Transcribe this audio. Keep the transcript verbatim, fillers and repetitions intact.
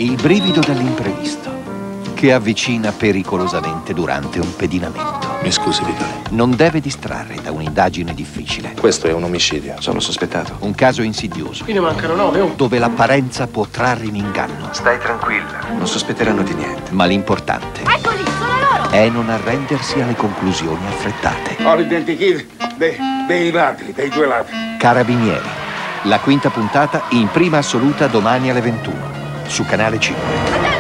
Il brivido dell'imprevisto, che avvicina pericolosamente durante un pedinamento. Mi scusi, Vittorio. Non deve distrarre da un'indagine difficile. Questo è un omicidio. Sono sospettato. Un caso insidioso. Qui ne mancano nove, oh. Dove l'apparenza può trarre in inganno. Stai tranquilla. Non sospetteranno di niente. Ma l'importante Eccoli, sono loro! è non arrendersi alle conclusioni affrettate. Ho l'identikit dei, dei ladri, dei due ladri. Carabinieri. La quinta puntata in prima assoluta domani alle ventuno. Su Canale cinque.